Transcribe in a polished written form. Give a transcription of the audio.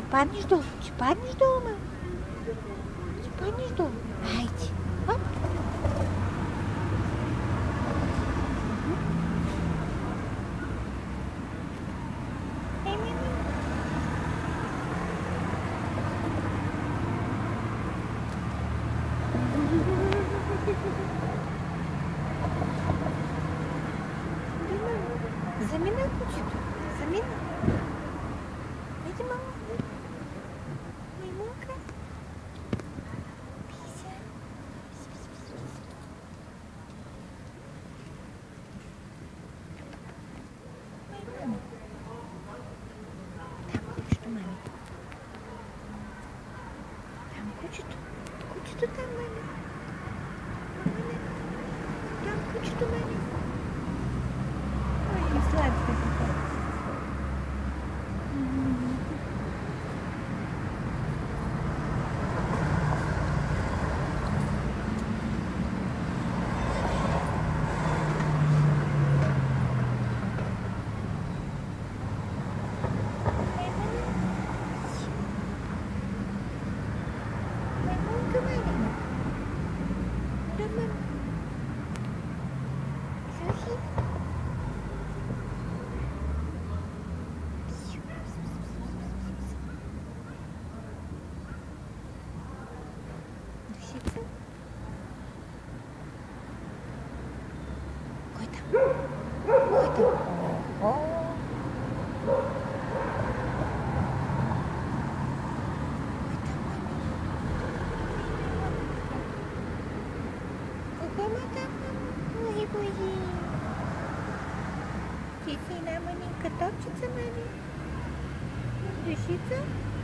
Паднеш долу, ще паднеш долу, ма. Ще паднеш долу. Хайде. Оп. Замина кучето. Замина. Хайде, мама. Маймунка. Пися. Маймун. Там кучето, мами. Там кучето. Кучето там, мами. Там кучето, мами. Ой, сладко. Кой там? Кой там? Ой-ой. Тихо, маленька топчется, маме. Душится.